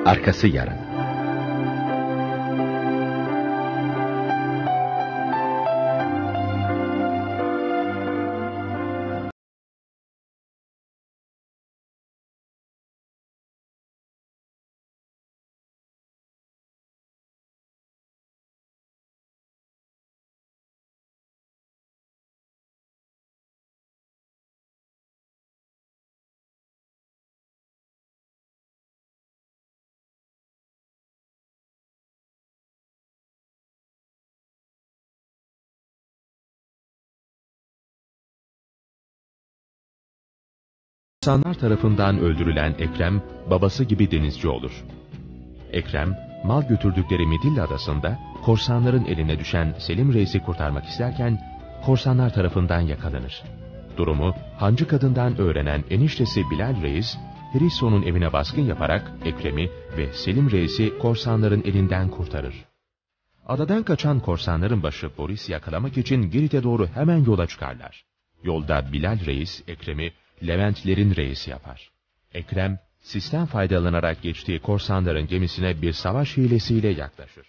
Arkası yarın. Korsanlar tarafından öldürülen Ekrem, babası gibi denizci olur. Ekrem, mal götürdükleri Midilli Adası'nda korsanların eline düşen Selim Reis'i kurtarmak isterken, korsanlar tarafından yakalanır. Durumu hancı kadından öğrenen eniştesi Bilal Reis, Hristo'nun evine baskın yaparak Ekrem'i ve Selim Reis'i korsanların elinden kurtarır. Adadan kaçan korsanların başı Boris yakalamak için Girit'e doğru hemen yola çıkarlar. Yolda Bilal Reis, Ekrem'i Leventlerin reisi yapar. Ekrem, sisten faydalanarak geçtiği korsanların gemisine bir savaş hilesiyle yaklaşır.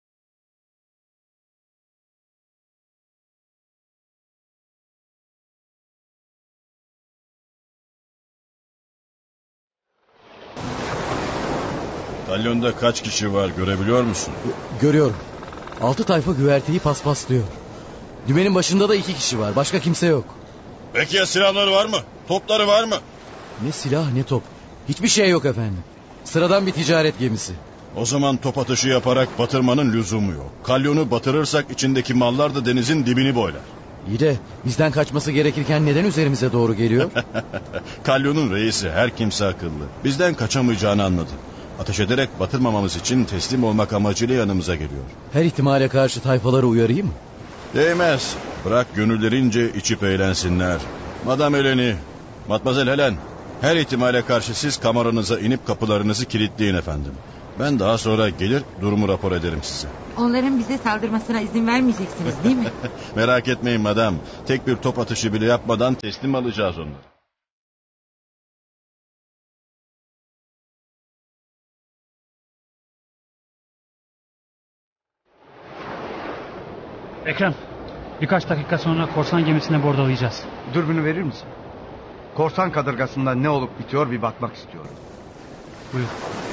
Galyonda kaç kişi var görebiliyor musun? Görüyorum. 6 tayfa güverteyi paspaslıyor. Dümenin başında da 2 kişi var. Başka kimse yok. Peki ya silahları var mı? Topları var mı? Ne silah ne top. Hiçbir şey yok efendim. Sıradan bir ticaret gemisi. O zaman top atışı yaparak batırmanın lüzumu yok. Kalyonu batırırsak içindeki mallar da denizin dibini boylar. İyi de bizden kaçması gerekirken neden üzerimize doğru geliyor? Kalyonun reisi her kimse akıllı. Bizden kaçamayacağını anladı. Ateş ederek batırmamamız için teslim olmak amacıyla yanımıza geliyor. Her ihtimale karşı tayfaları uyarayım mı? Değmez. Bırak gönüllerince içip eğlensinler. Madame Eleni, Matmazel Helen, her ihtimale karşı siz kameranıza inip kapılarınızı kilitleyin efendim. Ben daha sonra gelir durumu rapor ederim size. Onların bize saldırmasına izin vermeyeceksiniz değil mi? Merak etmeyin madam. Tek bir top atışı bile yapmadan teslim alacağız onları. Ekrem, birkaç dakika sonra korsan gemisine bordalayacağız. Dürbünü verir misin? Korsan kadırgasında ne olup bitiyor bir bakmak istiyorum. Buyur.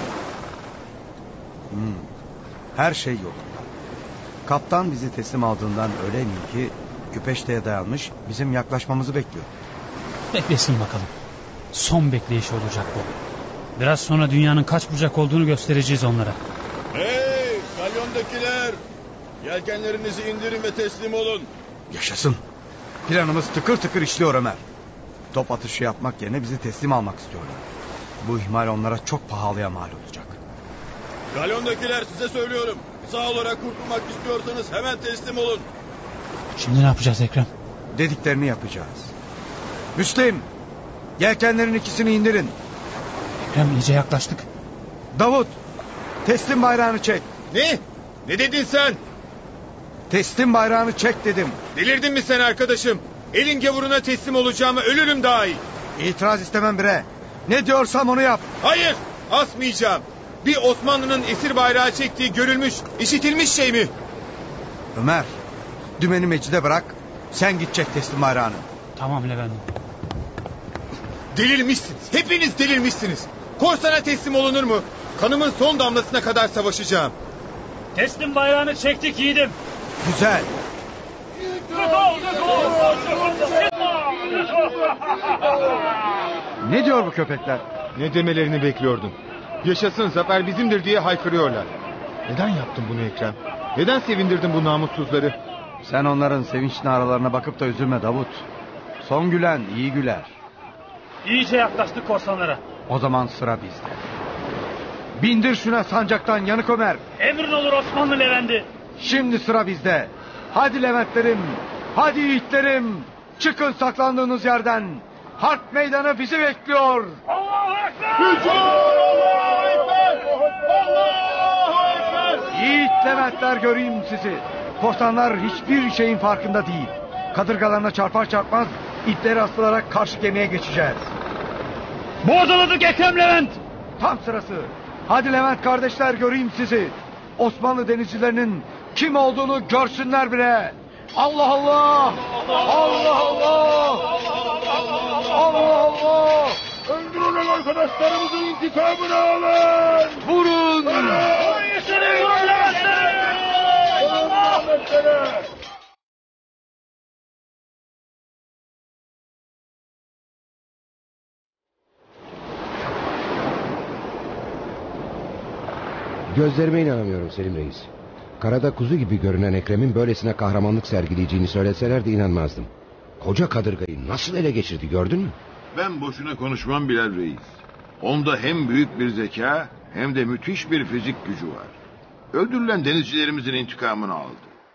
Her şey yolunda. Kaptan bizi teslim aldığından öyle emin ki küpeşteye dayanmış bizim yaklaşmamızı bekliyor. Beklesin bakalım. Son bekleyiş olacak bu. Biraz sonra dünyanın kaç bucak olduğunu göstereceğiz onlara. Hey kalyondakiler! Yelkenlerinizi indirin ve teslim olun. Yaşasın. Planımız tıkır tıkır işliyor Ömer. Top atışı yapmak yerine bizi teslim almak istiyorlar. Bu ihmal onlara çok pahalıya mal olacak. Kalyondakiler size söylüyorum. Sağ olarak kurtulmak istiyorsanız hemen teslim olun. Şimdi ne yapacağız Ekrem? Dediklerini yapacağız. Müslim, yelkenlerin ikisini indirin. Ekrem iyice yaklaştık. Davut, teslim bayrağını çek. Ne? Ne dedin sen? Teslim bayrağını çek dedim. Delirdin mi sen arkadaşım? Elin gavuruna teslim olacağıma ölürüm daha iyi. İtiraz istemem bre. Ne diyorsam onu yap. Hayır, asmayacağım. Bir Osmanlı'nın esir bayrağı çektiği görülmüş, işitilmiş şey mi? Ömer, dümeni mecide bırak. Sen git çek teslim bayrağını. Tamam Levent. Delirmişsiniz. Hepiniz delirmişsiniz. Korsana teslim olunur mu? Kanımın son damlasına kadar savaşacağım. Teslim bayrağını çektik yiğidim. Güzel. Ne diyor bu köpekler? Ne demelerini bekliyordum. Yaşasın zafer bizimdir diye haykırıyorlar. Neden yaptın bunu Ekrem? Neden sevindirdin bu namussuzları? Sen onların sevinç naralarına bakıp da üzülme Davut. Son gülen iyi güler. İyice yaklaştık korsanlara. O zaman sıra bizde. Bindir şuna sancaktan yanık Ömer. Emrin olur Osmanlı Levent'i. Şimdi sıra bizde. Hadi Leventlerim, hadi yiğitlerim. Çıkın saklandığınız yerden. Harp meydanı bizi bekliyor. Allahu Ekber! Allahu Ekber! Allahu Ekber! Yiğit Leventler göreyim sizi. Korsanlar hiçbir şeyin farkında değil. Kadırgalarına çarpar çarpmaz ipleri asılarak karşı gemiye geçeceğiz. Bordaladık Ekrem Levent. Tam sırası. Hadi Levent kardeşler, göreyim sizi. Osmanlı denizcilerinin kim olduğunu görsünler bile. Allah Allah! Allah Allah! Allah Allah! Öldürün arkadaşlarımızın intikamını alın. Vurun! Gözlerime inanamıyorum Selim Reis. Karada kuzu gibi görünen Ekrem'in böylesine kahramanlık sergileyeceğini söyleselerdi inanmazdım. Koca kadırgayı nasıl ele geçirdi, gördün mü? Ben boşuna konuşmam Bilal Reis. Onda hem büyük bir zeka hem de müthiş bir fizik gücü var. Öldürülen denizcilerimizin intikamını aldı.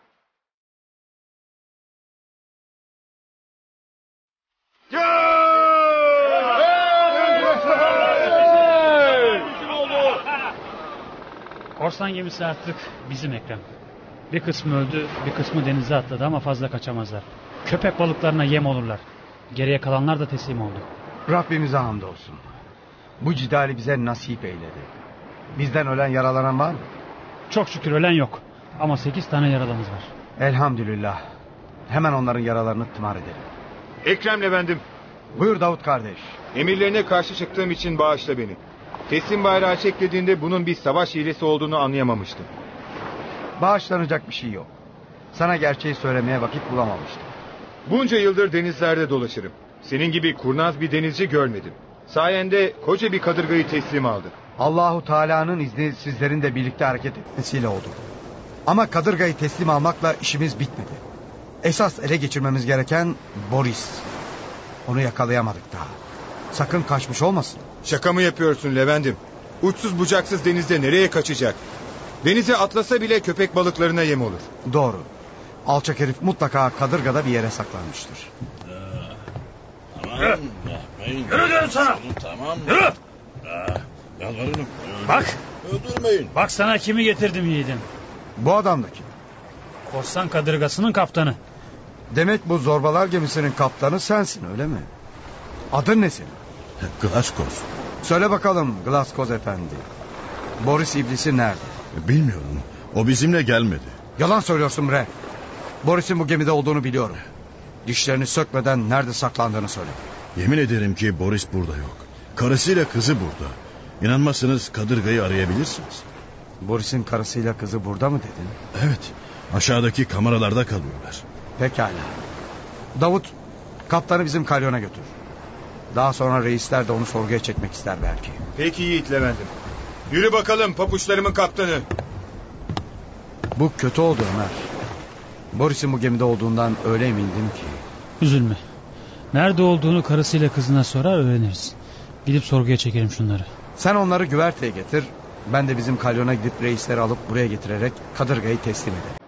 Korsan gemisi artık bizim Ekrem. Bir kısmı öldü, bir kısmı denize atladı ama fazla kaçamazlar. Köpek balıklarına yem olurlar. Geriye kalanlar da teslim oldu. Rabbimize hamdolsun. Bu cidali bize nasip eyledi. Bizden ölen, yaralanan var mı? Çok şükür ölen yok. Ama 8 tane yaralımız var. Elhamdülillah. Hemen onların yaralarını tımar edelim. Ekrem Levent'im. Buyur Davut kardeş. Emirlerine karşı çıktığım için bağışla beni. Teslim bayrağı çeklediğinde bunun bir savaş hilesi olduğunu anlayamamıştım. Bağışlanacak bir şey yok. Sana gerçeği söylemeye vakit bulamamıştım. Bunca yıldır denizlerde dolaşırım. Senin gibi kurnaz bir denizci görmedim. Sayende koca bir kadırgayı teslim aldı. Allahu Teala'nın izni sizlerin de birlikte hareket etmesiyle oldu. Ama kadırgayı teslim almakla işimiz bitmedi. Esas ele geçirmemiz gereken Boris. Onu yakalayamadık daha. Sakın kaçmış olmasın. Şaka mı yapıyorsun Levent'im? Uçsuz bucaksız denizde nereye kaçacak? Denize atlasa bile köpek balıklarına yem olur. Doğru. Alçak herif mutlaka kadırgada bir yere saklanmıştır. Tamam. Yürü diyorum sana. Tamam. Yürü. Yalvarırım. Bak. Öldürmeyin. Bak sana kimi getirdim yiğidim. Bu adam da kim? Korsan kadırgasının kaptanı. Demek bu zorbalar gemisinin kaptanı sensin, öyle mi? Adın ne senin? Glaskos. Söyle bakalım Glaskoz efendi. Boris iblisi nerede? Bilmiyorum. O bizimle gelmedi. Yalan söylüyorsun bre. Boris'in bu gemide olduğunu biliyorum. Dişlerini sökmeden nerede saklandığını söyle. Yemin ederim ki Boris burada yok. Karısıyla kızı burada. İnanmazsanız kadırgayı arayabilirsiniz. Boris'in karısıyla kızı burada mı dedin? Evet. Aşağıdaki kameralarda kalıyorlar. Pekala. Davut, kaptanı bizim kalyona götür. Daha sonra reisler de onu sorguya çekmek ister belki. Peki Yiğit Levent'im. Yürü bakalım papuçlarımın kaptanı. Bu kötü oldu Ömer. Boris'in bu gemide olduğundan öyle emindim ki. Üzülme. Nerede olduğunu karısıyla kızına sorar öğreniriz. Gidip sorguya çekelim şunları. Sen onları güverteye getir. Ben de bizim kalyona gidip reisleri alıp buraya getirerek kadırgayı teslim ederim.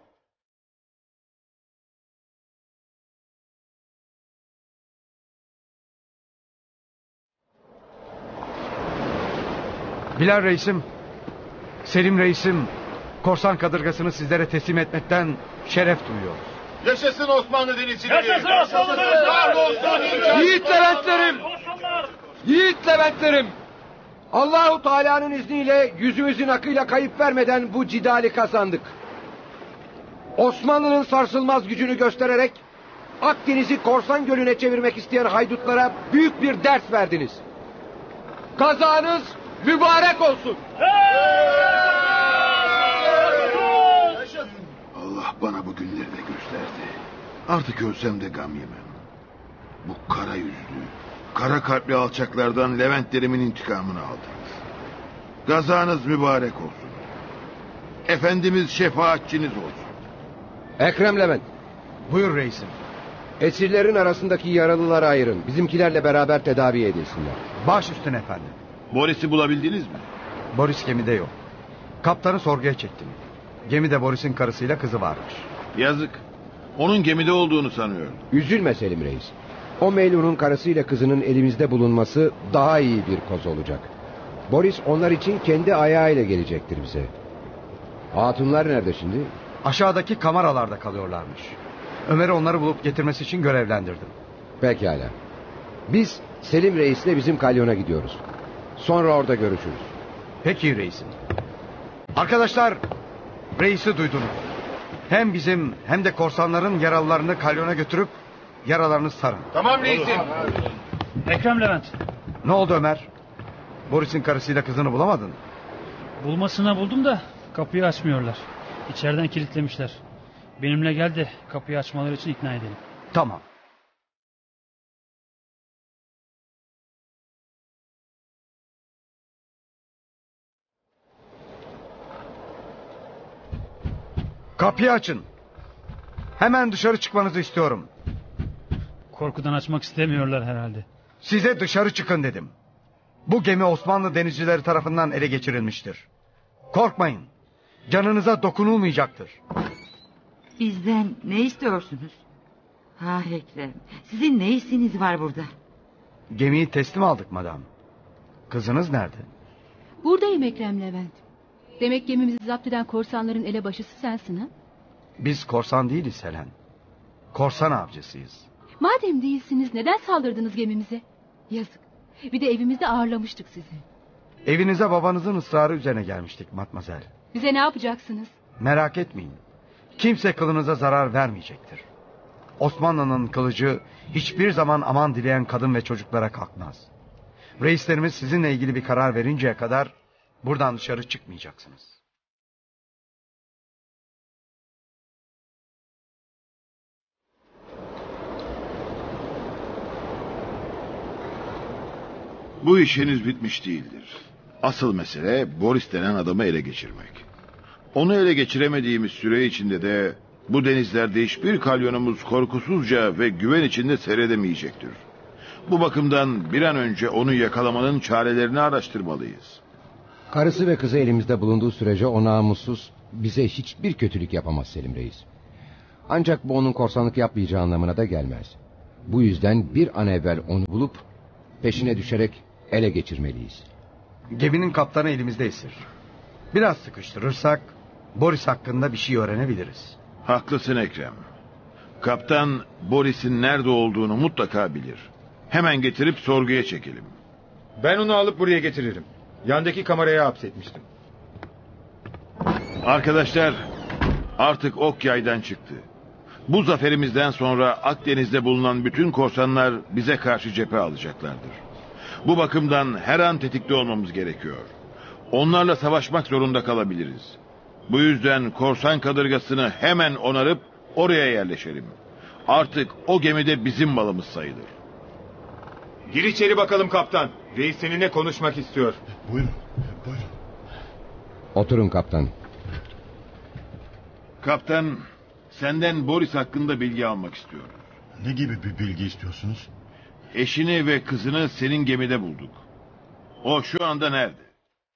Bilal reisim, Selim reisim, korsan kadırgasını sizlere teslim etmekten şeref duyuyoruz. Yaşasın Osmanlı denizcileri! Yaşasın Osmanlı denizcileri! Yiğit Leventlerim! Yiğit Leventlerim! Allahu Teala'nın izniyle yüzümüzün akıyla kayıp vermeden bu cidali kazandık. Osmanlı'nın sarsılmaz gücünü göstererek Akdeniz'i korsan gölüne çevirmek isteyen haydutlara büyük bir ders verdiniz. Kazanız mübarek olsun. Allah bana bu günleri de gösterdi. Artık ölsem de gam yemem. Bu kara yüzlü, kara kalpli alçaklardan Leventlerimin intikamını aldınız. Gazanız mübarek olsun. Efendimiz şefaatçiniz olsun. Ekrem Levent, Buyur reisim. esirlerin arasındaki yaralıları ayırın. Bizimkilerle beraber tedavi edilsinler. Baş üstüne efendim. Boris'i bulabildiniz mi? Boris gemide yok. Kaptanı sorguya çektim. Gemide Boris'in karısıyla kızı varmış. Yazık. Onun gemide olduğunu sanıyordum. Üzülme Selim Reis. O Meylun'un karısıyla kızının elimizde bulunması daha iyi bir koz olacak. Boris onlar için kendi ayağıyla gelecektir bize. Hatunlar nerede şimdi? Aşağıdaki kameralarda kalıyorlarmış. Ömer'i onları bulup getirmesi için görevlendirdim. Pekala. Biz Selim Reis'le bizim kalyona gidiyoruz. Sonra orada görüşürüz. Peki reisim. Arkadaşlar, reisi duydunuz. Hem bizim hem de korsanların yaralılarını kalyona götürüp yaralarını sarın. Tamam reisim. Ekrem, Levent. Ne oldu Ömer? Boris'in karısıyla kızını bulamadın. Bulmasına buldum da kapıyı açmıyorlar. İçeriden kilitlemişler. Benimle gel de kapıyı açmaları için ikna edelim. Tamam. Kapıyı açın. Hemen dışarı çıkmanızı istiyorum. Korkudan açmak istemiyorlar herhalde. Size dışarı çıkın dedim. Bu gemi Osmanlı denizcileri tarafından ele geçirilmiştir. Korkmayın. Canınıza dokunulmayacaktır. Bizden ne istiyorsunuz? Ha Ekrem, sizin ne işiniz var burada? Gemiyi teslim aldık madam. Kızınız nerede? Buradayım Ekrem Levent. Demek gemimizi zapt eden korsanların elebaşısı sensin ha? Biz korsan değiliz Helen. Korsan avcısıyız. Madem değilsiniz neden saldırdınız gemimize? Yazık. Bir de evimizde ağırlamıştık sizi. Evinize babanızın ısrarı üzerine gelmiştik matmazel. Bize ne yapacaksınız? Merak etmeyin. Kimse kılınıza zarar vermeyecektir. Osmanlı'nın kılıcı hiçbir zaman aman dileyen kadın ve çocuklara kalkmaz. Reislerimiz sizinle ilgili bir karar verinceye kadar buradan dışarı çıkmayacaksınız. Bu iş henüz bitmiş değildir. Asıl mesele Boris denen adamı ele geçirmek. Onu ele geçiremediğimiz süre içinde de bu denizlerde hiçbir kalyonumuz korkusuzca ve güven içinde seyredemeyecektir. Bu bakımdan bir an önce onu yakalamanın çarelerini araştırmalıyız. Karısı ve kızı elimizde bulunduğu sürece o namussuz bize hiçbir kötülük yapamaz Selim Reis. Ancak bu onun korsanlık yapmayacağı anlamına da gelmez. Bu yüzden bir an evvel onu bulup peşine düşerek ele geçirmeliyiz. Geminin kaptanı elimizde esir. Biraz sıkıştırırsak Boris hakkında bir şey öğrenebiliriz. Haklısın Ekrem. Kaptan Boris'in nerede olduğunu mutlaka bilir. Hemen getirip sorguya çekelim. Ben onu alıp buraya getiririm. Yandaki kameraya hapsetmiştim. Arkadaşlar, artık ok yaydan çıktı. Bu zaferimizden sonra Akdeniz'de bulunan bütün korsanlar bize karşı cephe alacaklardır. Bu bakımdan her an tetikte olmamız gerekiyor. Onlarla savaşmak zorunda kalabiliriz. Bu yüzden korsan kadırgasını hemen onarıp oraya yerleşelim. Artık o gemide bizim malımız sayılır. Gir içeri bakalım kaptan. Reis seninle konuşmak istiyor. Buyurun, buyurun. Oturun kaptan. Kaptan, senden Boris hakkında bilgi almak istiyorum. Ne gibi bir bilgi istiyorsunuz? Eşini ve kızını senin gemide bulduk. O şu anda nerede?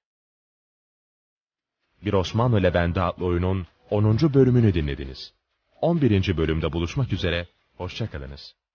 Bir Osmanlı Levent'i adlı oyunun 10. bölümünü dinlediniz. 11. bölümde buluşmak üzere, hoşça kalınız.